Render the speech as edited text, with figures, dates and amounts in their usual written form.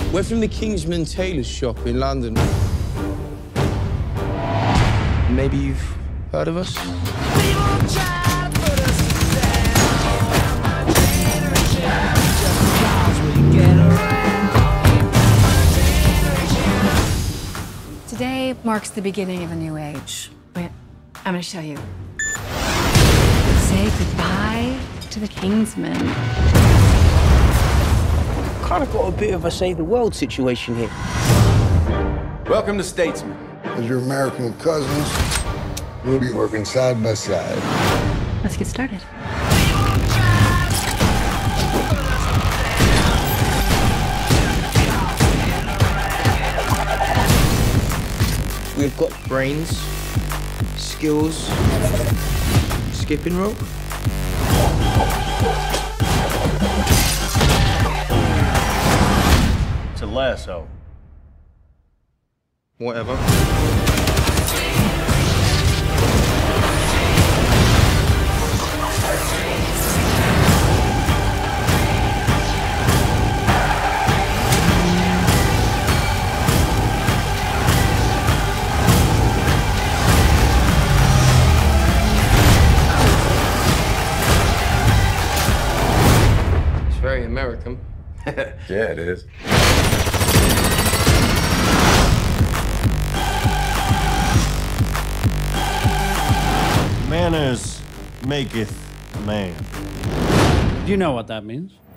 We're from the Kingsman tailor shop in London. Maybe you've heard of us? Today marks the beginning of a new age. Wait, I'm gonna show you. Say goodbye to the Kingsman. Kind of got a bit of a save the world situation here. Welcome to Statesman. As your American cousins, we'll be working side by side. Let's get started. We've got brains, skills, skipping rope. It's a lasso. Whatever. Very American. Yeah, it is. Manners maketh a man. Do you know what that means?